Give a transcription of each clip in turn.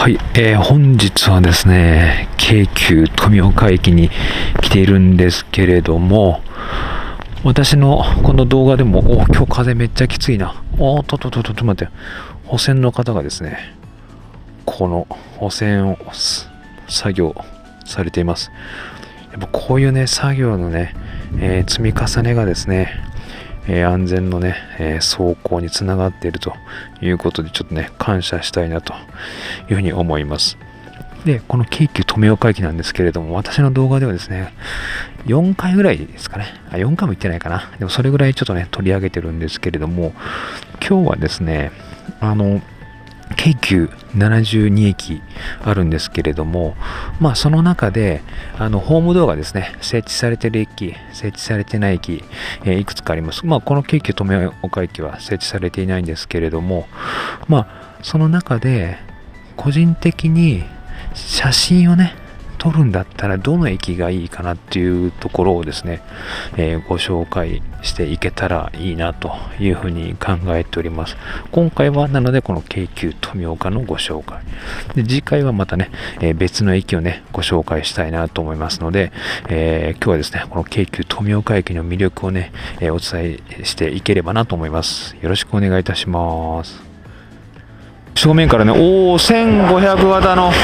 はい、本日はですね、京急富岡駅に来ているんですけれども、私のこの動画でも、今日風めっちゃきついな。待って、保線の方がですね、この保線を作業されています。やっぱこういうね、作業のね、積み重ねがですね、安全のね、走行につながっているということで、ちょっとね、感謝したいなというふうに思います。で、この京急富岡駅なんですけれども、私の動画ではですね、4回ぐらいですかね。4回も行ってないかな。でもそれぐらいちょっとね、取り上げてるんですけれども、今日はですね、京急72駅あるんですけれども、その中でホームドアがですね、設置されている駅、設置されてない駅、いくつかあります。この京急富岡駅は設置されていないんですけれども、その中で個人的に写真をね撮るんだったらどの駅がいいかなっていうところをですね、ご紹介していけたらいいなというふうに考えております。今回はなのでこの京急富岡のご紹介で、次回はまたね、別の駅をねご紹介したいなと思いますので、今日はですねこの京急富岡駅の魅力をね、お伝えしていければなと思います。よろしくお願いいたします。正面からね、1500型の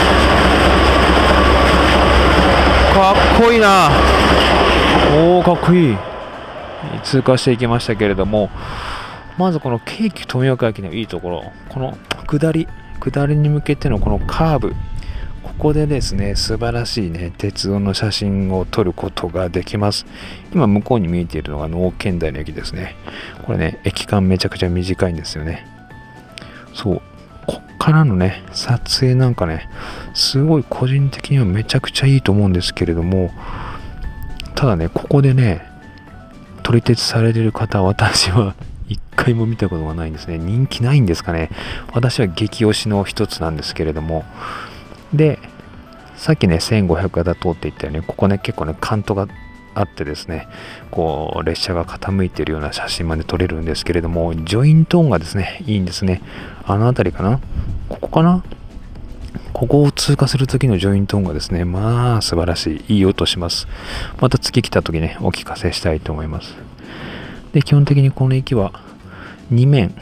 かっこいいな。かっこいい。通過していきましたけれども、まずこの京急富岡駅のいいところ、この下りに向けてのこのカーブ、ここでですね、素晴らしいね、鉄道の写真を撮ることができます。今向こうに見えているのが能見台の駅ですね。これね、駅間めちゃくちゃ短いんですよね。そう。こっからのね、撮影なんかね、すごい個人的にはめちゃくちゃいいと思うんですけれども、ただね、ここでね、撮り鉄されてる方、私は一回も見たことがないんですね。人気ないんですかね。私は激推しの一つなんですけれども。で、さっきね、1500型通っていったよね、ここね、結構ね、カントがあってですね、こう列車が傾いているような写真まで撮れるんですけれども、ジョイント音がですね、いいんですね。あの辺りかな、ここかな、ここを通過する時のジョイント音がですね、素晴らしい、いい音します。また次来た時ね、お聞かせしたいと思います。で、基本的にこの駅は2面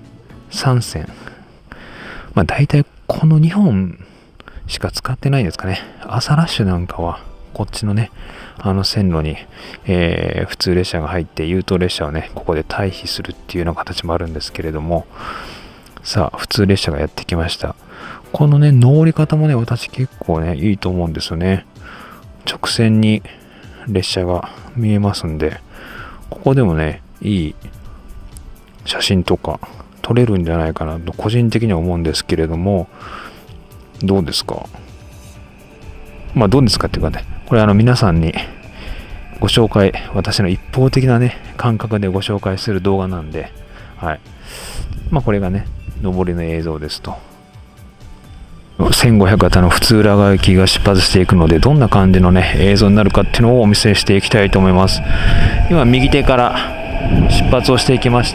3線、大体この2本しか使ってないですかね。朝ラッシュなんかはこっちのね、線路に、普通列車が入って優等列車をね、ここで退避するっていうような形もあるんですけれども、さあ、普通列車がやってきました。このね、乗り方もね、私結構ね、いいと思うんですよね。直線に列車が見えますんで、ここでもね、いい写真とか撮れるんじゃないかなと個人的には思うんですけれども、どうですか？どうですかっていうかね、これ皆さんにご紹介、私の一方的なね、感覚でご紹介する動画なんで、はい。これがね、上りの映像ですと。1500型の普通浦和駅が出発していくので、どんな感じのね、映像になるかっていうのをお見せしていきたいと思います。今、右手から出発をしていきました。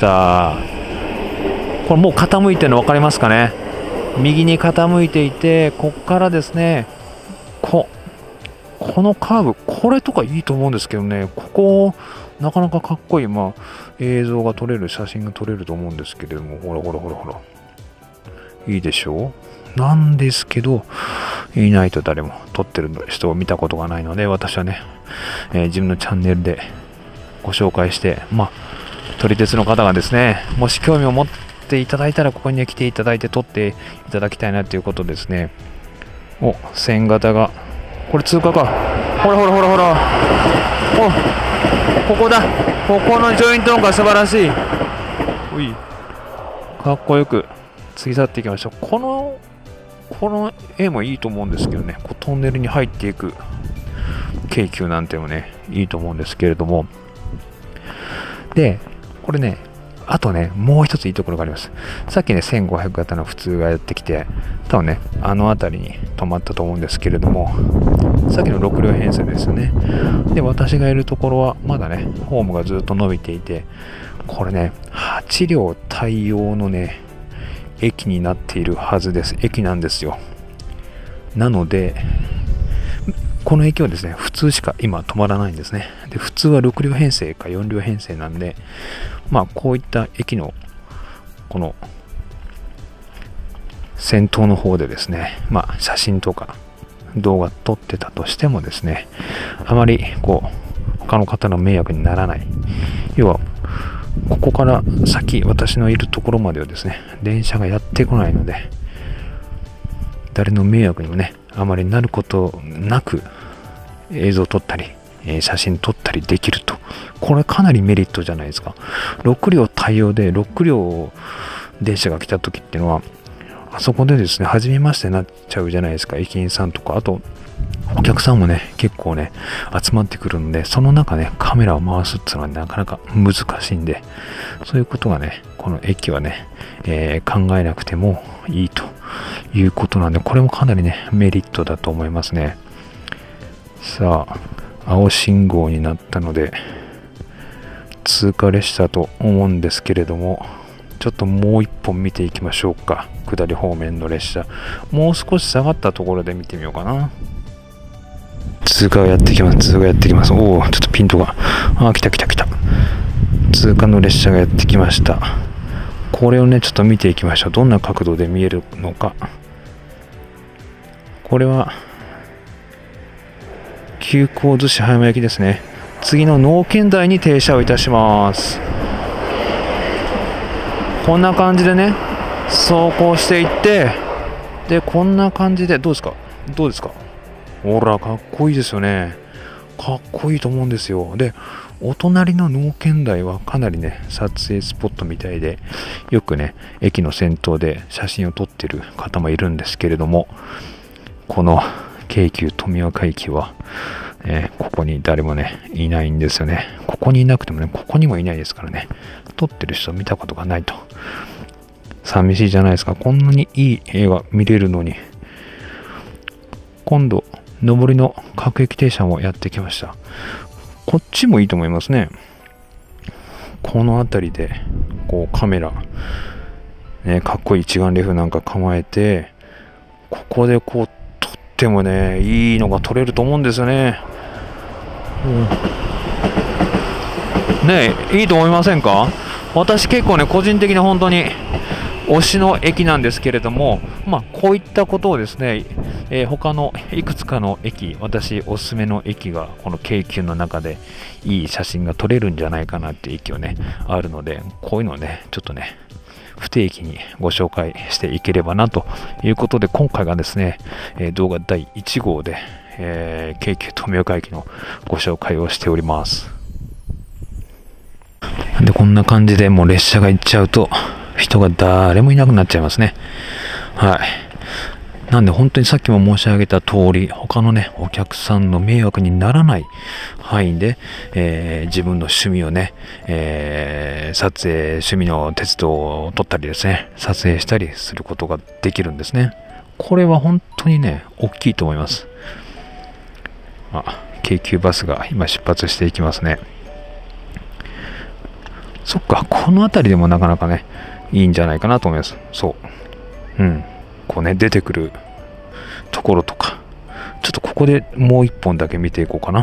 これもう傾いてるの分かりますかね？右に傾いていて、ここからですね、このカーブ、これとかいいと思うんですけどね、ここ、なかなかかっこいい、映像が撮れる、写真が撮れると思うんですけれども、ほら。いいでしょう？なんですけど、いないと誰も撮ってる人を見たことがないので、私はね、自分のチャンネルでご紹介して、撮り鉄の方がですね、もし興味を持っていただいたら、ここに、ね、来ていただいて撮っていただきたいなということですね。線型が、これ通過か。ほら。ここだ。ここのジョイント音が素晴らしい。かっこよく過ぎ去っていきました。この絵もいいと思うんですけどね、トンネルに入っていく京急なんてもね、いいと思うんですけれども。で、これね、あとね、もう一ついいところがあります。さっきね、1500型の普通がやってきて、多分ね、あの辺りに止まったと思うんですけれども、さっきの6両編成ですよね。で、私がいるところは、まだね、ホームがずっと伸びていて、これね、8両対応のね、駅になっているはずです。駅なんですよ。 なので、この駅はですね、普通しか今止まらないんですね。で、普通は6両編成か4両編成なんで、こういった駅のこの先頭の方でですね、写真とか動画撮ってたとしてもですね、あまり他の方の迷惑にならない。要は、ここから先、私のいるところまではですね、電車がやってこないので、誰の迷惑にもね、あまりなることなく映像撮ったり、写真撮ったりできると。これかなりメリットじゃないですか。6両対応で6両電車が来た時っていうのは、あそこでですね、初めましてになっちゃうじゃないですか。駅員さんとか、あと、お客さんもね、結構ね、集まってくるので、その中ね、カメラを回すっていうのはなかなか難しいんで、そういうことがね、この駅はね、考えなくてもいいということなんで、これもかなりね、メリットだと思いますね。さあ、青信号になったので、通過列車と思うんですけれども、ちょっともう一本見ていきましょうか。下り方面の列車。もう少し下がったところで見てみようかな。通過がやってきます。通過やってきます。おお、ちょっとピントが。来た。通過の列車がやってきました。これをね、ちょっと見ていきましょう。どんな角度で見えるのか。これは、急行逗子葉山駅ですね。次の能見台に停車をいたします。こんな感じでね、走行していって、で、こんな感じで、どうですかほら、かっこいいですよね。かっこいいと思うんですよ。で、お隣の能見台はかなりね、撮影スポットみたいで、よくね、駅の先頭で写真を撮ってる方もいるんですけれども、この京急富岡駅は、ここに誰もね、いないんですよね。ここにいなくてもね、ここにもいないですからね、撮ってる人見たことがないと。寂しいじゃないですか。こんなにいい映画見れるのに。今度、上りの各駅停車もやってきました。こっちもいいと思いますね。この辺りで、カメラ、かっこいい一眼レフなんか構えて、ここで撮ってもね、いいのが撮れると思うんですよね。いいと思いませんか？私結構ね、個人的に本当に推しの駅なんですけれども、こういったことをですね、他のいくつかの駅、私おすすめの駅がこの京急の中でいい写真が撮れるんじゃないかなっていう駅をね、あるので、こういうのをね、ちょっとね、不定期にご紹介していければなということで、今回がですね、動画第1号で、京急富岡駅のご紹介をしております。で、こんな感じでもう列車が行っちゃうと、人が誰もいなくなっちゃいますね。はい。なんで本当にさっきも申し上げた通り、他のね、お客さんの迷惑にならない範囲で、自分の趣味をね、撮影、趣味の鉄道を撮ったりですね、撮影したりすることができるんですね。これは本当にね、大きいと思います。京急バスが今出発していきますね。そっか、この辺りでもなかなかね、いいんじゃないかなと思います。そう。出てくるところとか、ちょっとここでもう一本だけ見ていこうかな。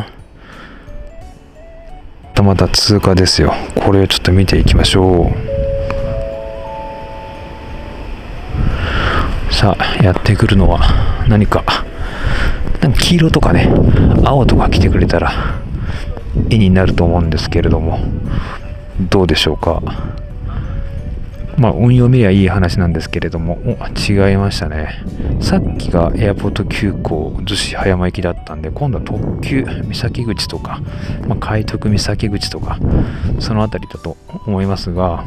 また通過ですよ。これをちょっと見ていきましょう。さあ、やってくるのは何か黄色とかね、青とか来てくれたら絵になると思うんですけれども、どうでしょうか。運用見りゃいい話なんですけれども、違いましたね。さっきがエアポート急行逗子葉山行きだったんで、今度は特急三崎口とか、快特三崎口とか、そのあたりだと思いますが、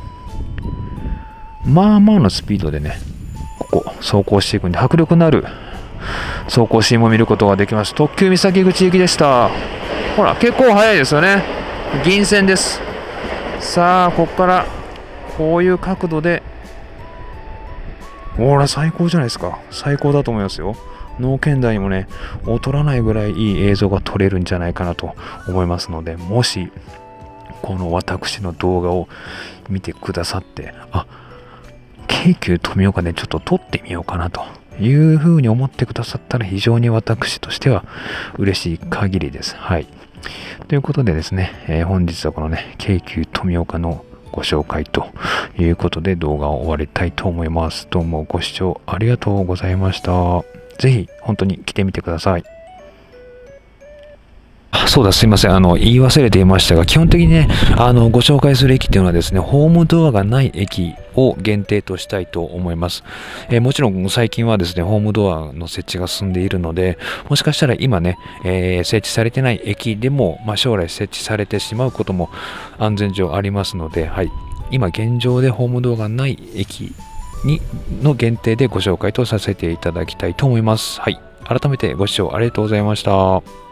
のスピードでね、ここ走行していくんで、迫力のある走行シーンも見ることができます。特急三崎口行きでした。ほら、結構速いですよね。銀線です。さあ、ここからこういう角度で、ほら、最高じゃないですか。最高だと思いますよ。能見台にもね、劣らないぐらいいい映像が撮れるんじゃないかなと思いますので、もしこの私の動画を見てくださって、 京急富岡でちょっと撮ってみようかなというふうに思ってくださったら非常に私としては嬉しい限りです。はい。ということでですね、本日はこのね、京急富岡のご紹介ということで動画を終わりたいと思います。どうもご視聴ありがとうございました。ぜひ本当に来てみてください。そうだ、すいません。言い忘れていましたが、基本的にね、ご紹介する駅っていうのはですね、ホームドアがない駅を限定としたいと思います。もちろん最近はですね、ホームドアの設置が進んでいるので、もしかしたら今ね、設置されてない駅でも、将来設置されてしまうことも安全上ありますので、はい。今現状でホームドアがない駅の限定でご紹介とさせていただきたいと思います。はい。改めてご視聴ありがとうございました。